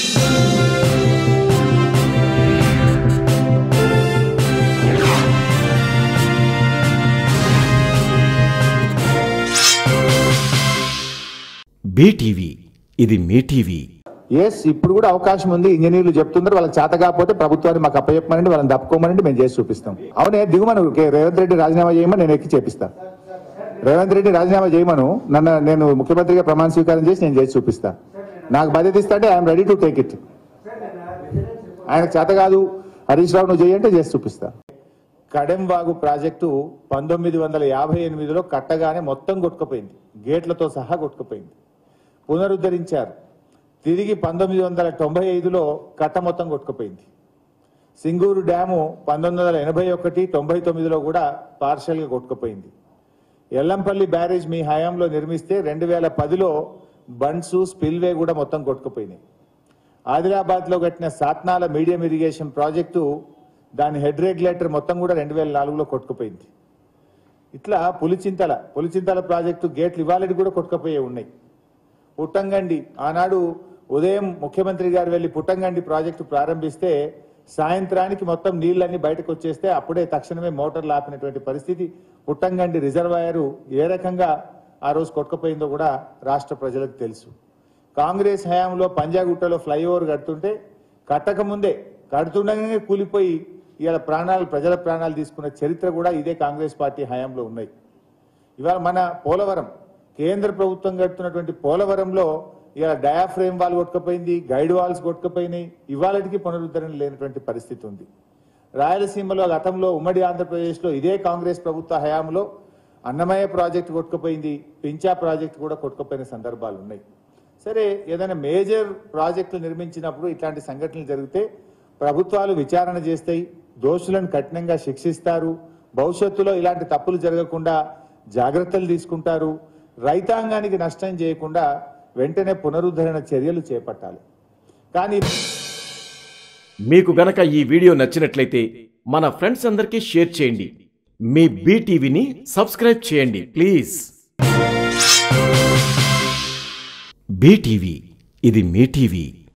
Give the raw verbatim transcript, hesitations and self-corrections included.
BTV ఇది మీ TV. Yes ఇప్పుడు కూడా అవకాశం ఉంది. ఇంజనీర్లు చెప్తున్నారు వాళ్ళకి చేత కాకపోతే ప్రభుత్వాన్ని మాకు అప్పచెప్పమనండి, వాళ్ళని తప్పుకోమనండి, మేము చేసి చూపిస్తాం. అవునే దిగుమను రేవంత్ రెడ్డి రాజీనామా చేయమని నేను ఎక్కి చేపిస్తాను. రేవంత్ రెడ్డి రాజీనామా చేయమను, నన్ను నేను ముఖ్యమంత్రిగా ప్రమాణ స్వీకారం చేసి నేను చేసి చూపిస్తాను. నాకు బాధ్యత ఇస్తా అంటే I'm ready to take it. ఆయనకు చేత కాదు హరీష్ రావు నువ్వు చేయంటే చేసి చూపిస్తా. కడెంవాగు ప్రాజెక్టు పంతొమ్మిది వందల యాభై ఎనిమిదిలో కట్టగానే మొత్తం కొట్టుకుపోయింది, గేట్లతో సహా కొట్టుకుపోయింది. పునరుద్ధరించారు. తిరిగి పంతొమ్మిది వందల తొంభై ఐదులో కట్ట మొత్తం కొట్టుకుపోయింది. సింగూరు డ్యాము పంతొమ్మిది వందల ఎనభై ఒకటి తొంభై తొమ్మిదిలో కూడా పార్షల్గా కొట్టుకుపోయింది. ఎల్లంపల్లి బ్యారేజ్ మీ హయాంలో నిర్మిస్తే రెండు వేల పదిలో బండ్సు స్పిల్వే కూడా మొత్తం కొట్టుకుపోయినాయి. ఆదిలాబాద్లో కట్టిన సాత్నాల మీడియం ఇరిగేషన్ ప్రాజెక్టు దాని హెడ్ రెగ్యులేటర్ మొత్తం కూడా రెండు వేల నాలుగులో కొట్టుకుపోయింది. ఇట్లా పులిచింతల పులిచింతల ప్రాజెక్టు గేట్లు ఇవాళకి కూడా కొట్టుకుపోయే ఉన్నాయి. పుట్టంగండి ఆనాడు ఉదయం ముఖ్యమంత్రి గారు వెళ్లి పుట్టంగండి ప్రాజెక్టు ప్రారంభిస్తే సాయంత్రానికి మొత్తం నీళ్లన్నీ బయటకు వచ్చేస్తే అప్పుడే తక్షణమే మోటార్లు ఆపినటువంటి పరిస్థితి. పుట్టంగండి రిజర్వాయరు ఏ రకంగా ఆ రోజు కొట్టుకుపోయిందో కూడా రాష్ట్ర ప్రజలకు తెలుసు. కాంగ్రెస్ హయాంలో పంజాగుట్టలో ఫ్లైఓవర్ కడుతుంటే కట్టక ముందే కడుతుండగానే కూలిపోయి ఇవాళ ప్రాణాలు ప్రజల ప్రాణాలు తీసుకున్న చరిత్ర కూడా ఇదే కాంగ్రెస్ పార్టీ హయాంలో ఉన్నాయి. ఇవాళ మన పోలవరం కేంద్ర ప్రభుత్వం కడుతున్నటువంటి పోలవరంలో ఇవాళ డయాఫ్రేమ్ వాల్ కొట్టుకుపోయింది, గైడ్ వాల్స్ కొట్టుకుపోయినాయి. ఇవాళకి పునరుద్ధరణ లేనటువంటి పరిస్థితి ఉంది. రాయలసీమలో గతంలో ఉమ్మడి ఆంధ్రప్రదేశ్లో ఇదే కాంగ్రెస్ ప్రభుత్వ హయాంలో అన్నమయ్య ప్రాజెక్టు కొట్టుకుపోయింది, పించా ప్రాజెక్టు కూడా కొట్టుకుపోయిన సందర్భాలు ఉన్నాయి. సరే, ఏదైనా మేజర్ ప్రాజెక్టులు నిర్మించినప్పుడు ఇట్లాంటి సంఘటనలు జరిగితే ప్రభుత్వాలు విచారణ చేస్తాయి, దోషులను కఠినంగా శిక్షిస్తారు, భవిష్యత్తులో ఇలాంటి తప్పులు జరగకుండా జాగ్రత్తలు తీసుకుంటారు. రైతాంగానికి నష్టం చేయకుండా వెంటనే పునరుద్ధరణ చర్యలు చేపట్టాలి. కానీ మీకు గనక ఈ వీడియో నచ్చినట్లయితే మన ఫ్రెండ్స్ అందరికీ షేర్ చేయండి. మీ బీటీవీని సబ్స్క్రైబ్ చేయండి ప్లీజ్. బీటీవీ ఇది మీ టీవీ.